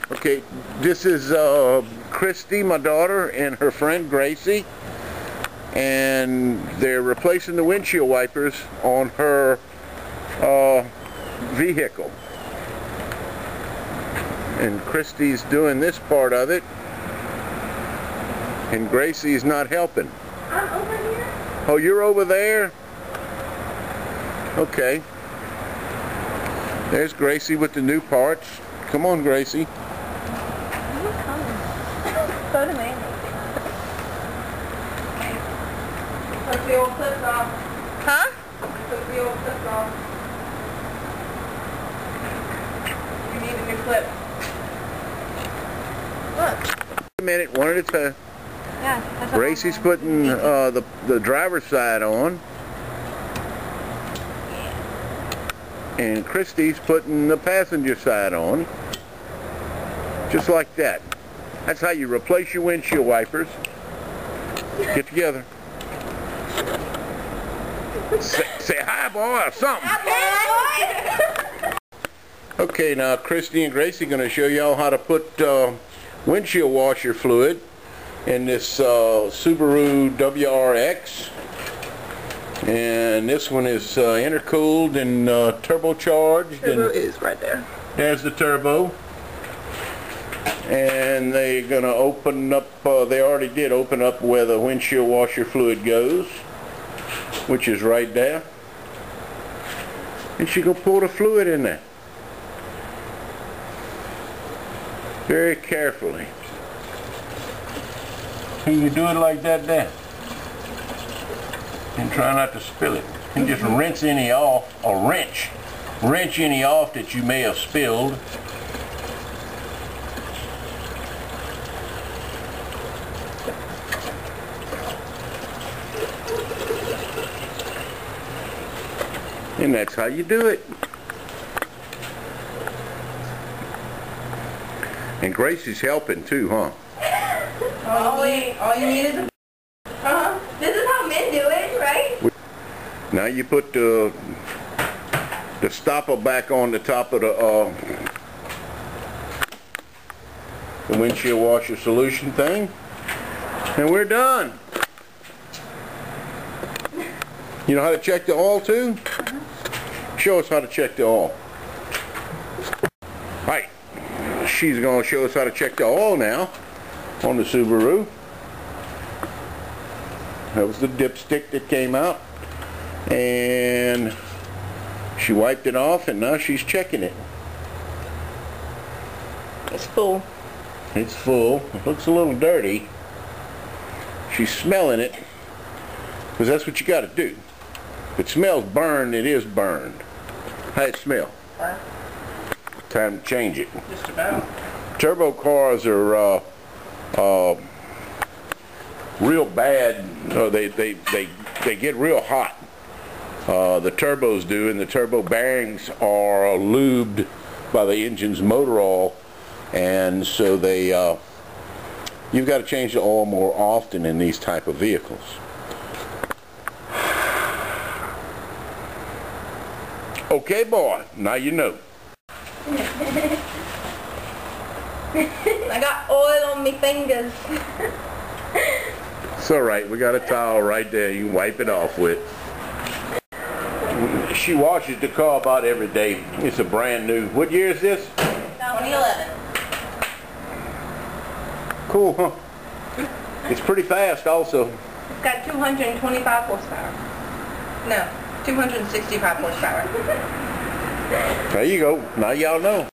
Okay, this is Christy, my daughter, and her friend Gracie, and they're replacing the windshield wipers on her vehicle. And Christy's doing this part of it, and Gracie's not helping. I'm over here. Oh, you're over there? Okay. There's Gracie with the new parts. Come on, Gracie. Who's coming? Go to me. Took the old clips off. Huh? Took the old clips off. You need a new clip. Look. A minute, one at a time. Yeah. Gracie's putting the driver's side on. And Christy's putting the passenger side on. Just like that. That's how you replace your windshield wipers. Get together. Say hi, boy, or something. Hi, boy. Okay, now Christy and Gracie are going to show y'all how to put windshield washer fluid in this Subaru WRX. And this one is intercooled and turbocharged. Turbo is right there. There's the turbo. And they're going to open up, they already did open up where the windshield washer fluid goes, which is right there. And she's going to pour the fluid in there. Very carefully. And you do it like that there. And try not to spill it. And just rinse any off, or wrench any off that you may have spilled. And that's how you do it. And Gracie's helping too, huh? All you need is a... This is how men do it, right? Now you put the stopper back on the top of the windshield washer solution thing, and we're done. You know how to check the oil too? Show us how to check the oil. Right. She's going to show us how to check the oil now on the Subaru. That was the dipstick that came out, and she wiped it off, and now she's checking it. It's full. It's full. It looks a little dirty. She's smelling it, because that's what you got to do. If it smells burned, it is burned. How's it smell? Time to change it. Just about. Turbo cars are real bad. They get real hot. The turbos do, and the turbo bearings are lubed by the engine's motor oil, and so they you've got to change the oil more often in these type of vehicles. Okay, boy, now you know. I got oil on my fingers. It's alright, we got a towel right there you can wipe it off with. She washes the car about every day. It's a brand new. What year is this? 2011. Cool, huh? It's pretty fast also. It's got 225 horsepower. No, 265 horsepower. There you go. Now y'all know.